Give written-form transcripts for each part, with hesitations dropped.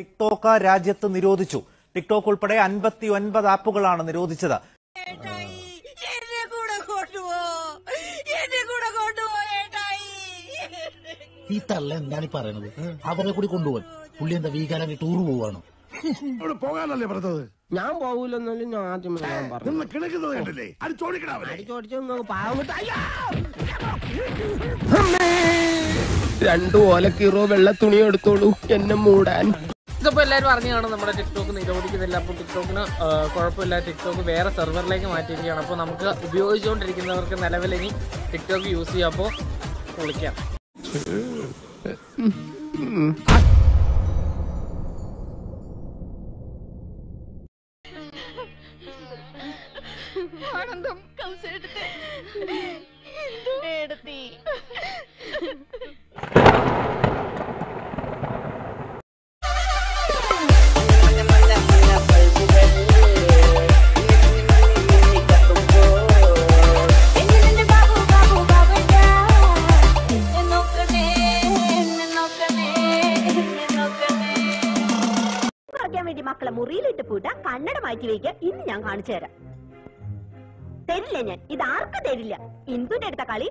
TikTok രാജ്യത്ത് നിരോധിച്ചു. TikTok ഉൾപ്പെടെ 59 ആപ്പുകളാണ് നിരോധിച്ചത്. ഈ തള്ള എന്താണ് പറയുന്നത്? അവരെ കൂടി കൊണ്ടുപോകാൻ പുള്ളി എന്താ വീക്കാനായിട്ട് ടൂർ പോവാണോ? പോകാനല്ലേ പറഞ്ഞത്? ഞാൻ പോകൂലെന്നാലും ഞാൻ ആദ്യമേ ഞാൻ പറഞ്ഞു. 2 ഓലക്കീറോ വെള്ള തുണി എടുത്തോളൂ എന്നെ മൂടാൻ. ഇതിപ്പോ എല്ലാവരും അറിഞ്ഞാണ് നമ്മുടെ ടിക്ടോക്ക് നിരോധിക്കുന്നില്ല. അപ്പോൾ ടിക്ടോക്കിന് കുഴപ്പമില്ല, ടിക്ടോക്ക് വേറെ സെർവറിലേക്ക് മാറ്റിയിരിക്കുകയാണ്. അപ്പോൾ നമുക്ക് ഉപയോഗിച്ചുകൊണ്ടിരിക്കുന്നവർക്ക് നിലവിൽ ഇനി ടിക്ടോക്ക് യൂസ് ചെയ്യാം. അപ്പോൾ വിളിക്കാം. ആനന്ദം എടുത്തി മക്കളെ മുറിയിലിട്ട് പൂട്ട കണ്ണട മാറ്റി വയ്ക്കുക. ഇന്ന് ഞാൻ കാണിച്ചു തരാം. തരില്ല ഞാൻ, ഇത് ആർക്കും തരില്ല. ഇന്ദുന്റെ അടുത്ത കളി.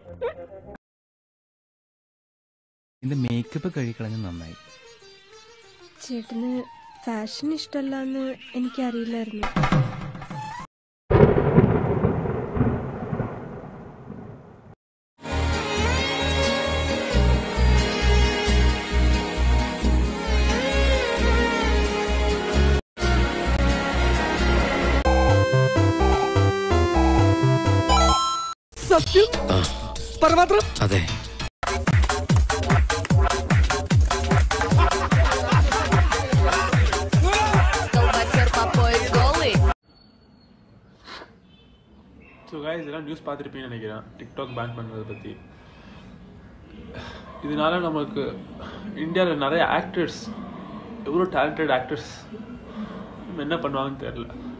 എന്റെ മേക്കപ്പ് കഴിക്കളഞ്ഞ നന്നായി. ചേട്ടന് ഫാഷൻ ഇഷ്ടമല്ലെന്ന് എനിക്കറിയില്ലായിരുന്നു. സത്യം പരമാത്രം. അതെ, இதெல்லாம் நியூஸ் பார்த்துருப்பீங்கன்னு நினைக்கிறேன். டிக்டாக் பேன் பண்ணுறதை பற்றி. இதனால நமக்கு இந்தியாவில் நிறைய ஆக்டர்ஸ், எவ்வளோ டேலண்டட் ஆக்டர்ஸ் என்ன பண்ணுவாங்கன்னு தெரியல.